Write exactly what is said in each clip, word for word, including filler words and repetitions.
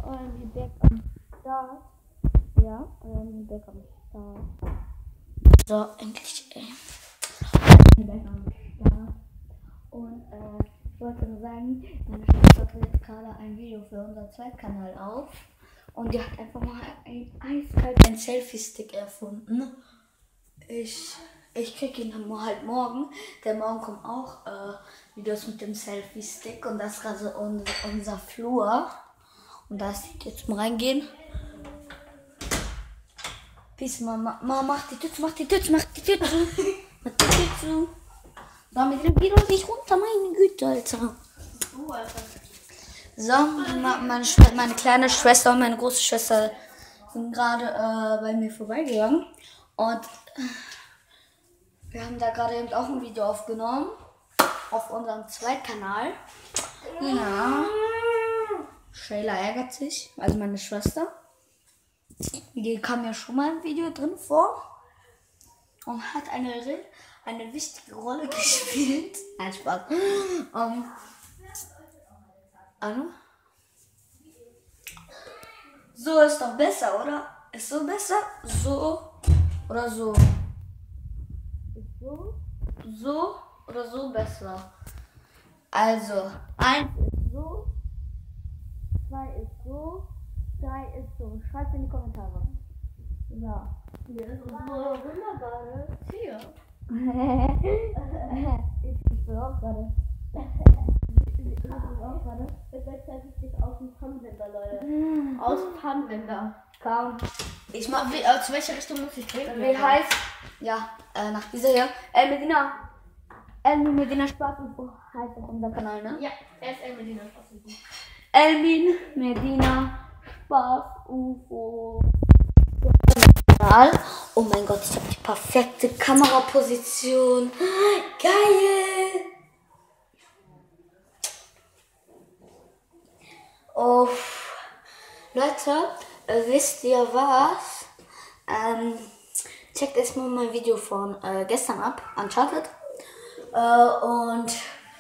Euren Back am Start. Ja, Euren Back am Start. So, endlich, ey. Euren Back am Start. Und, äh, ich wollte nur sagen, meine Schwester dreht gerade ein Video für unseren Zweitkanal auf. Und die hat einfach mal ein eiskalt ein Selfie-Stick erfunden. Ich, ich krieg ihn halt morgen. Der morgen kommen auch äh, Videos mit dem Selfie-Stick. Und das ist gerade unser, unser Flur. Und da ist jetzt mal reingehen. Peace, Mama. Mama, mach die Tür zu, mach die Tür zu, mach die Tür zu. Mach die Tür zu. So, mit dem Video nicht runter, meine Güte, Alter. Oh, Alter. So, meine, Schw- meine kleine Schwester und meine große Schwester sind gerade äh, bei mir vorbeigegangen. Und wir haben da gerade eben auch ein Video aufgenommen. Auf unserem Zweitkanal. Ja. Shayla ärgert sich, also meine Schwester. Die kam ja schon mal im Video drin vor. Und hat eine, eine wichtige Rolle gespielt. Nein, Spaß. Um, also. So ist doch besser, oder? Ist so besser? So oder so? Ist so? So oder so besser? Also, eins ist so, zwei ist so, drei ist so. Schreibt in die Kommentare. Ja. Hier ist so wunderbare Tier. Ich will auch gerade. Ich auch gerade. Das ist sich aus dem Pannenwender, Leute. Aus Pannenwender. Kaum. Ich mach, wie, äh, zu welcher Richtung muss ich treten? Wie heißt? Ja, äh, nach dieser hier. El Medina. El Medina Spaß und so heißt auf unser Kanal, ne? Ja, er ist El Medina Spaß. Elmin Medina Spaß U F O. Oh mein Gott, ich habe die perfekte Kameraposition. Geil! Oh, Leute, äh, wisst ihr was? Ähm, checkt erstmal mein Video von äh, gestern ab, Uncharted. Äh, und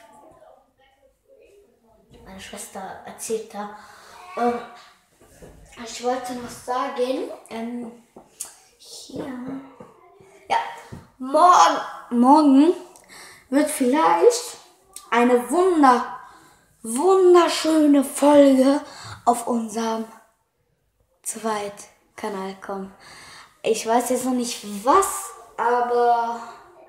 meine Schwester erzählt da. Ähm, ich wollte noch sagen, ähm, hier. Ja, morgen, morgen wird vielleicht eine Wunder. wunderschöne Folge auf unserem Zweitkanal kommen. Ich weiß jetzt noch nicht was, aber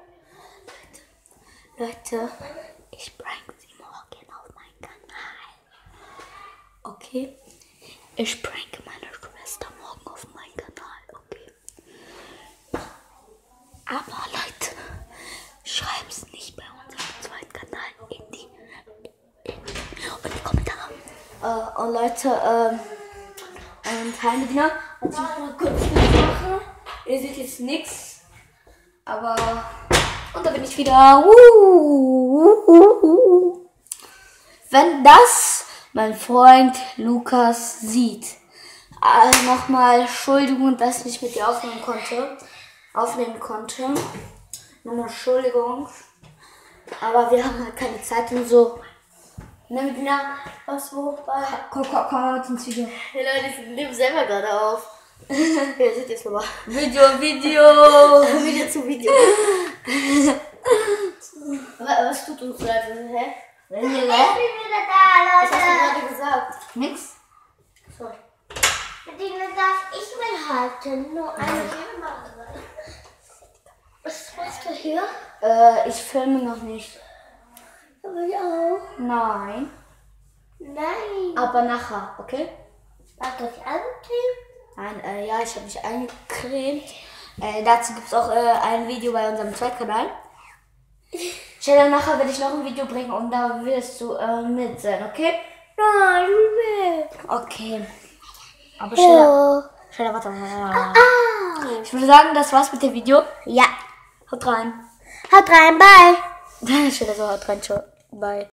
Leute, Leute, ich prank sie morgen auf meinen Kanal. Okay? Ich prank meine Schwester morgen auf meinen Kanal, okay? Aber Leute, schreibt's nicht bei unserem Zweitkanal in die und die Kommentare. Äh, und Leute, ähm, und Heimbediener, und ich mal kurz machen. Ihr seht jetzt nichts, aber, und da bin ich wieder. Wenn das mein Freund Lukas sieht, äh, nochmal Entschuldigung, dass ich mit dir aufnehmen konnte, aufnehmen konnte, nochmal Entschuldigung, aber wir haben halt keine Zeit und so. Ne, Medina, was, wo, bei... Komm, komm, komm, ins Video. Hey Leute, ich nehme selber gerade auf. Ja, seht jetzt nochmal. Video, Video. Video zu Video. Was tut uns leid? Hä? Wenn ihr Ich leid, bin wieder da, was hast du Leute. gerade gesagt? Nix? So. Die darf ich mal halten. Nur eine. Was machst du hier? Äh, ich filme noch nicht. Aber ich auch. Nein. Nein. Aber nachher, okay? Hast du dich angeklebt? Nein, äh, ja, ich habe mich eingecremt. Äh, dazu gibt es auch äh, ein Video bei unserem Zweitkanal. Stell nachher werde ich noch ein Video bringen und da wirst du äh, mit sein, okay? Nein, ich will. Okay. Aber schneller. Schneller, warte. Ich würde sagen, das war's mit dem Video. Ja. Haut rein. Haut rein, bye. Schneller so, haut rein, ciao. Bye.